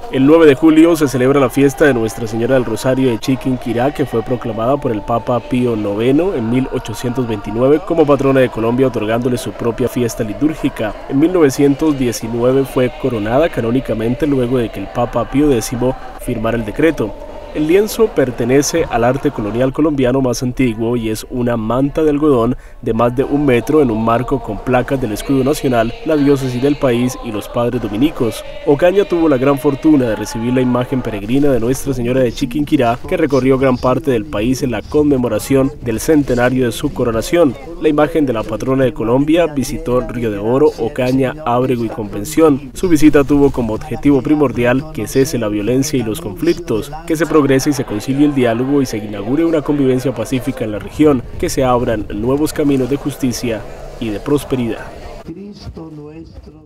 El 9 de julio se celebra la fiesta de Nuestra Señora del Rosario de Chiquinquirá, que fue proclamada por el Papa Pío IX en 1829 como patrona de Colombia, otorgándole su propia fiesta litúrgica. En 1919 fue coronada canónicamente luego de que el Papa Pío X firmara el decreto. El lienzo pertenece al arte colonial colombiano más antiguo y es una manta de algodón de más de 1 metro en un marco con placas del escudo nacional, la diócesis del país y los padres dominicos. Ocaña tuvo la gran fortuna de recibir la imagen peregrina de Nuestra Señora de Chiquinquirá, que recorrió gran parte del país en la conmemoración del centenario de su coronación. La imagen de la patrona de Colombia visitó Río de Oro, Ocaña, Ábrego y Convención. Su visita tuvo como objetivo primordial que cese la violencia y los conflictos, que se progrese y se concilie el diálogo y se inaugure una convivencia pacífica en la región, que se abran nuevos caminos de justicia y de prosperidad. Cristo nuestro.